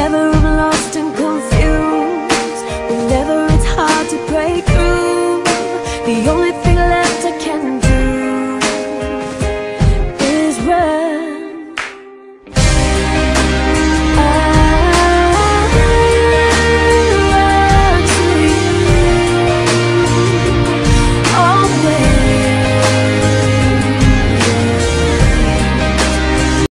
Whenever I'm lost and confused, whenever it's hard to break through, the only thing left I can do